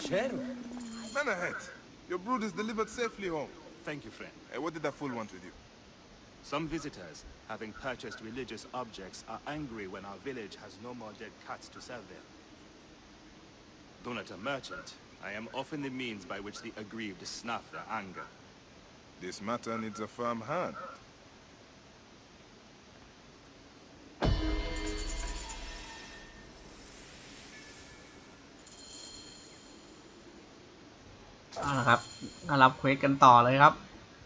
Man ahead. Your brood is delivered safely home. Thank you, friend. What did that fool want with you? Some visitors, having purchased religious objects, are angry when our village has no more dead cats to sell them. Though not a merchant, I am often the means by which the aggrieved snuff their anger. This matter needs a firm hand. นะครับมารับเควสกันต่อเลยครับ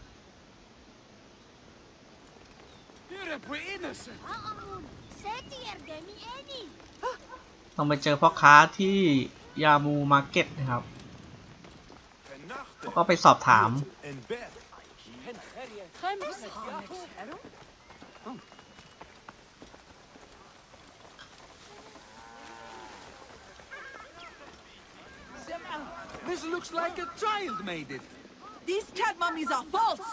ต้องไปเจอพ่อค้าที่ยามูมาร์เก็ตนะครับแล้วก็ไปสอบถาม This looks like a child made it. These cat mummies are false.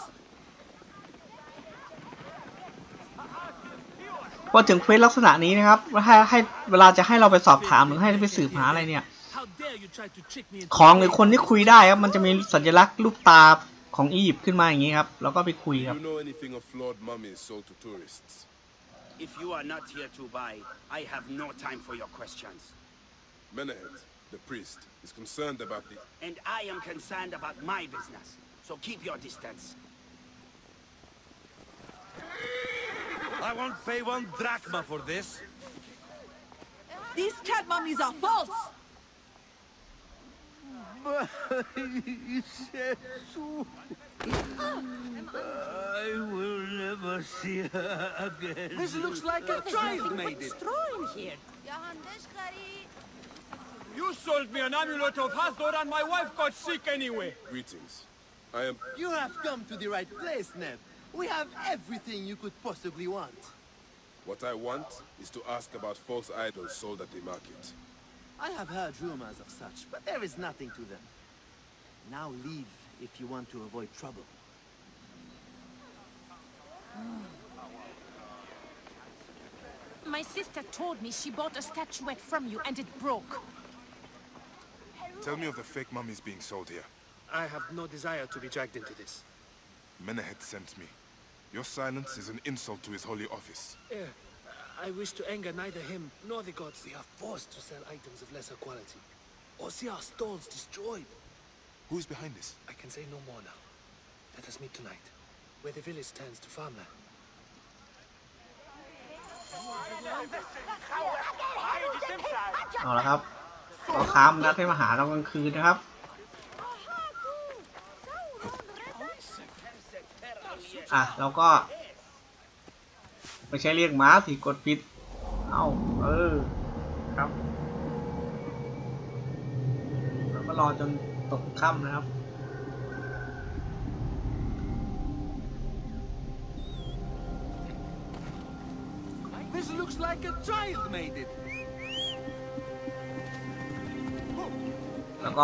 พอถึงเควสลักษณะนี้นะครับว่าให้เวลาจะให้เราไปสอบถามหรือให้ไปสืบหาอะไรเนี่ยของหรือคนที่คุยได้ครับมันจะมีสัญลักษณ์รูปตาของอียิปต์ขึ้นมาอย่างนี้ครับแล้วก็ไปคุยครับ If you are not here to buy, I have no time for your questions. Menehet, the priest, is concerned about the... And I am concerned about my business, so keep your distance. I won't pay 1 drachma for this. These cat mummies are false. I will never see her again. This looks like a child made it. Straw in here. You sold me an amulet of Hathor and my wife got sick anyway. Greetings. I am... You have come to the right place, Neb. We have everything you could possibly want. What I want is to ask about false idols sold at the market. I have heard rumors of such, but there is nothing to them. Now leave if you want to avoid trouble. My sister told me she bought a statuette from you and it broke. Tell me of the fake mummies being sold here. I have no desire to be dragged into this. Menehet sent me. Your silence is an insult to his holy office. I wish to anger neither him nor the gods. We are forced to sell items of lesser quality, or see our stalls destroyed. Who is behind this? I can say no more now. Let us meet tonight, where the village turns to farmland. เอาละครับพ่อค้านัดให้มาหาเรากลางคืนนะครับเราก็ไม่ใช่เรียกม้าสิกดผิดครับแล้วก็รอจนตกค่ำนะครับ This looks like a child made it. แล้วก็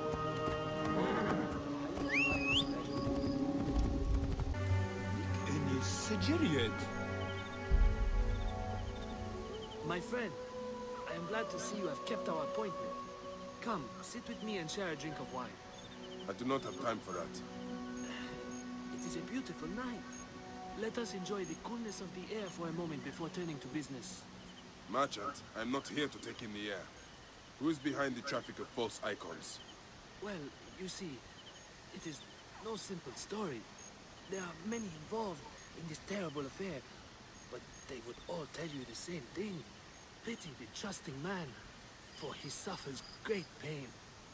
My friend, I am glad to see you have kept our appointment. Come, sit with me and share a drink of wine. I do not have time for that. It is a beautiful night. Let us enjoy the coolness of the air for a moment before turning to business. Merchant, I am not here to take in the air. Who is behind the traffic of false icons? Well, you see, it is no simple story. There are many involved in this terrible affair, but they would all tell you the same thing. Pity the trusting man, for he suffers great pain.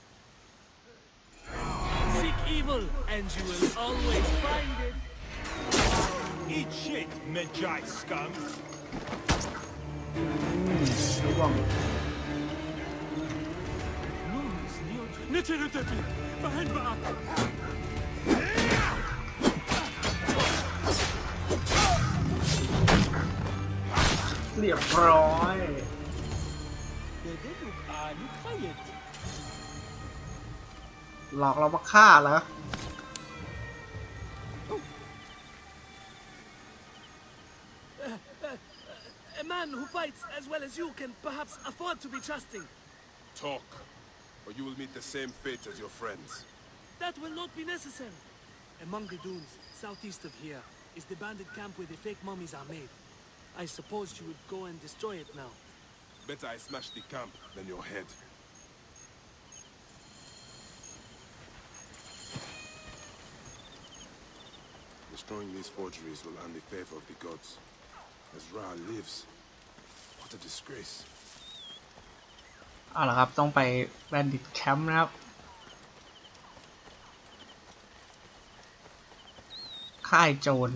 Seek evil, and you will always find it. Eat shit, Medjai scum. ร่วง نترتبي فهل بقى เรียบร้อยหลอกเรามาฆ่าเหรอ A man who fights as well as you can perhaps afford to be trusting. Talk. or you will meet the same fate as your friends. That will not be necessary. Among the dunes, southeast of here, is the bandit camp where the fake mummies are made. I suppose you would go and destroy it now. Better I smash the camp than your head. Destroying these forgeries will earn the favor of the gods. As Ra lives, what a disgrace. เอาล่ะครับต้องไปแบนดิตแคมป์นะครับค่ายโจร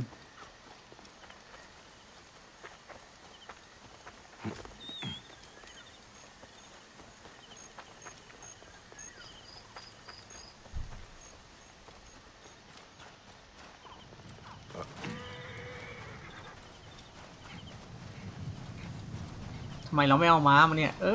ทำไมเราไม่เอาม้ามาเนี่ย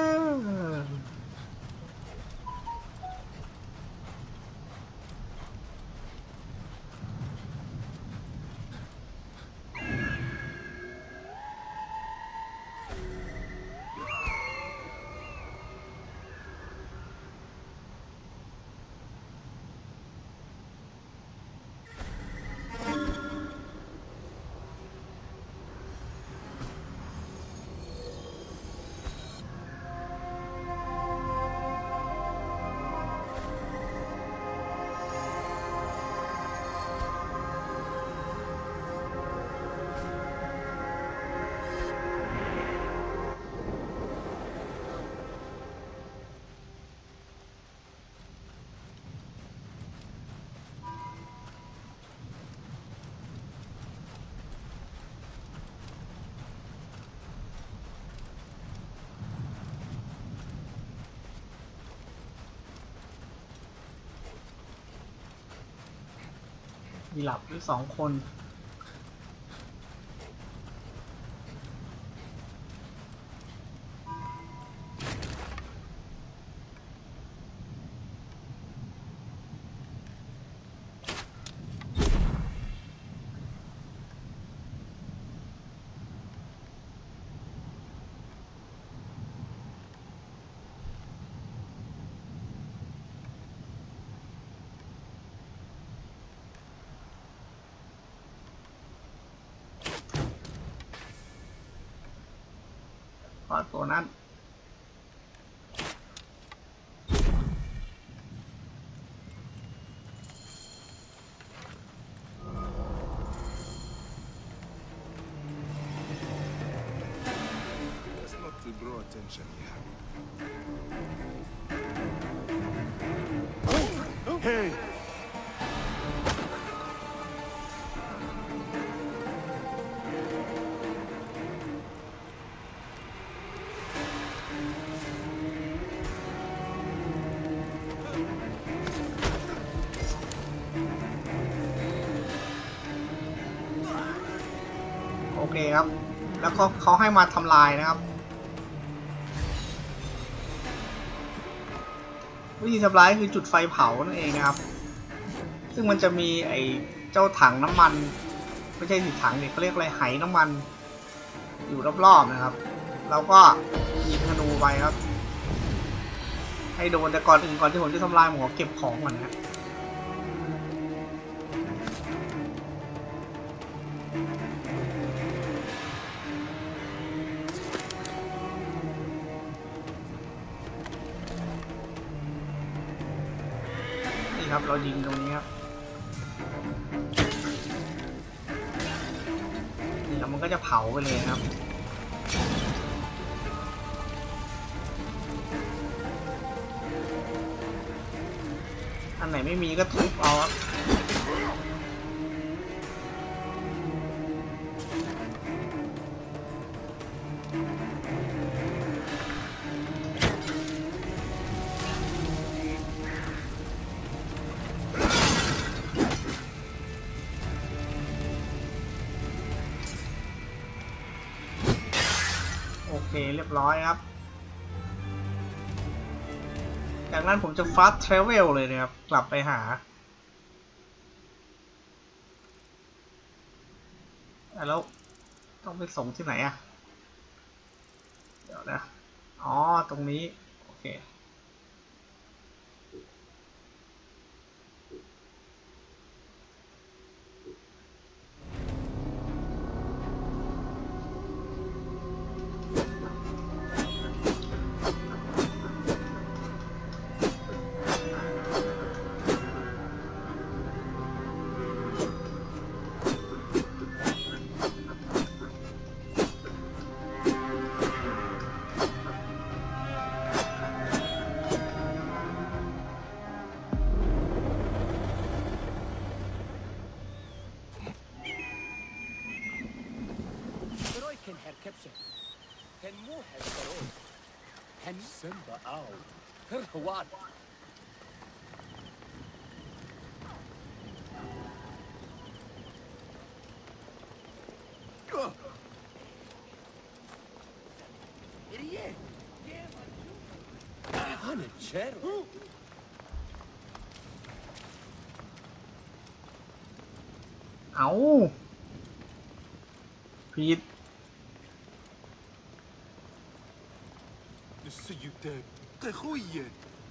มีหลับด้วย2 คนตัวนั้นโอเคครับแล้วเขาให้มาทำลายนะครับวิธีทำลายคือจุดไฟเผานั่นเองนะครับซึ่งมันจะมีไอ้เจ้าถังน้ำมันไม่ใช่ถังเนี่ยเขาเรียกอะไรไหน้ำมันอยู่รอบๆนะครับแล้วก็ยิงธนูไปครับให้โดนแต่ก่อนอื่นก่อนที่ผมจะทำลายผมขอเก็บของก่อนนะครับเรายิงตรงนี้ครับนี่แล้วมันก็จะเผาไปเลยครับอันไหนไม่มีก็ทุบเอาครับโอเคเรียบร้อยครับจากนั้นผมจะ fast travel เลยนะครับกลับไปหาแล้วต้องไปส่งที่ไหนอะเดี๋ยวนะอ๋อตรงนี้โอเค December out. What? Idiot! Hanachero? เอาผิด See you dead. Tehuye.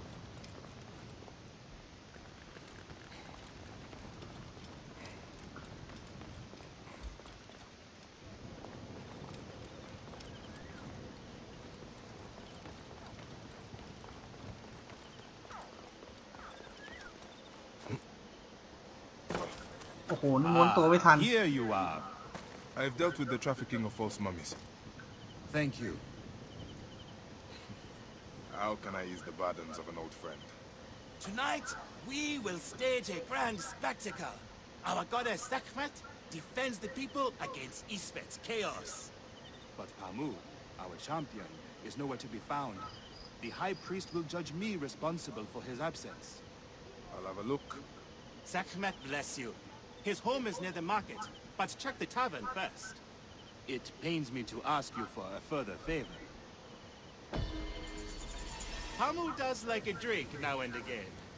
โอ้โหนี่ม้วนตัวไม่ทัน Here you are. I have dealt with the trafficking of false mummies. Thank you. How can I ease the burdens of an old friend? Tonight, we will stage a grand spectacle. Our goddess Sekhmet defends the people against Isfet's chaos. But Pamu, our champion, is nowhere to be found. The High Priest will judge me responsible for his absence. I'll have a look. Sekhmet bless you. His home is near the market, but check the tavern first. It pains me to ask you for a further favor. Pamu does like a drink now and again.